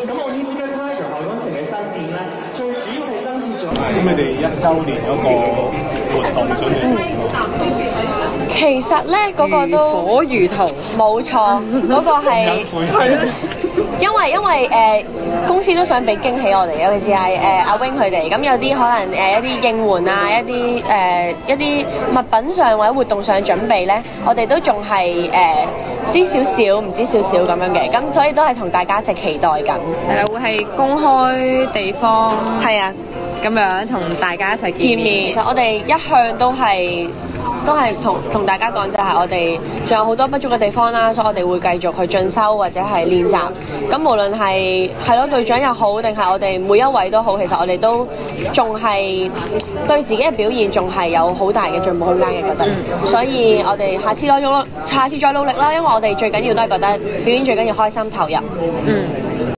咁我呢支嘅 Tiger 海港城嘅新店咧，最主要係增設咗。 咁你哋1週年嗰個活動準備成點？ 其實咧嗰個都火如荼， 冇錯，嗰個係因為公司都想俾驚喜我哋，尤其是係阿 Wing 佢哋，咁有啲可能一啲應援啊，一啲物品上或者活動上嘅準備咧，我哋都仲係知少少唔知少少咁樣嘅，咁所以都係同大家一齊期待緊。 係啦，會係公開地方， 係啊， 咁樣同大家一齊見面。其實我哋一向都係同大家講，就係我哋仲有好多不足嘅地方啦，所以我哋會繼續去進修或者係練習。咁無論係咯隊長又好，定係我哋每一位都好，其實我哋都仲係對自己嘅表現仲係有好大嘅進步空間嘅，覺得。所以我哋下次再努力啦，因為我哋最緊要都係覺得表演最緊要開心投入。